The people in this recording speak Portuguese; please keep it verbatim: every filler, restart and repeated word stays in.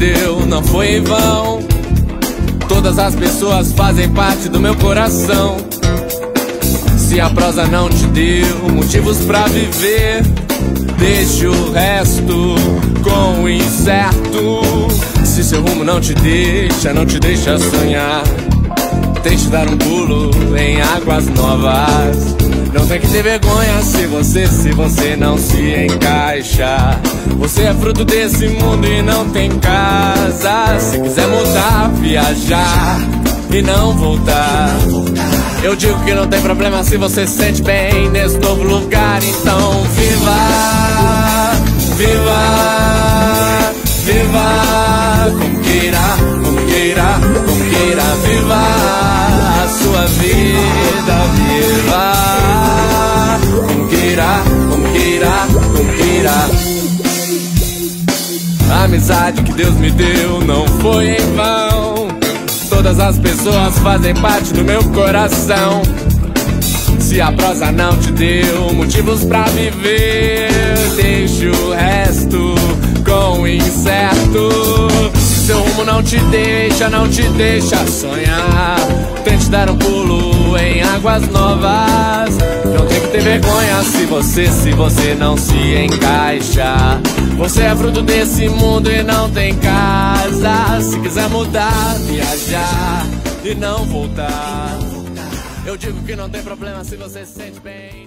deu não foi em vão. Todas as pessoas fazem parte do meu coração. Se a prosa não te deu motivos pra viver, deixa o resto com o incerto. Se seu rumo não te deixa, não te deixa sonhar, tente dar um pulo em águas novas. Não tem que ter vergonha se você, se você não se encaixa. Você é fruto desse mundo e não tem casa. Se quiser mudar, viajar e não voltar, eu digo que não tem problema se você se sente bem nesse novo lugar. Então viva, viva, viva, como queira, como queira, como queira. Viva a sua vida, viva, como queira, como queira, como queira. A amizade que Deus me deu não foi em vão. Todas as pessoas fazem parte do meu coração. Se a prosa não te deu motivos pra viver, deixa o resto com o incerto. Se seu rumo não te deixa, não te deixa sonhar, tente dar um pulo em águas novas. Não tem que ter vergonha se você, se você não se encaixa. Você é fruto desse mundo e não tem casa. Se quiser mudar, viajar e não voltar, eu digo que não tem problema se você se sente bem.